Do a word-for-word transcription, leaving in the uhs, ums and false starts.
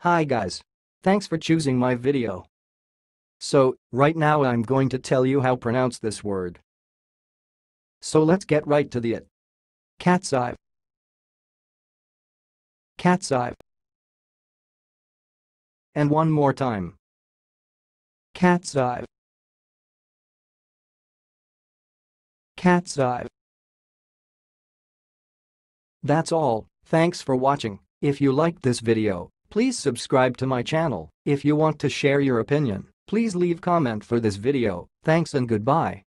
Hi guys. Thanks for choosing my video. So, right now I'm going to tell you how to pronounce this word. So let's get right to the it. Catsai. Catsai. And one more time. Catsai. Catsai. That's all, thanks for watching. If you liked this video, please subscribe to my channel. If you want to share your opinion, please leave comment for this video. Thanks and goodbye.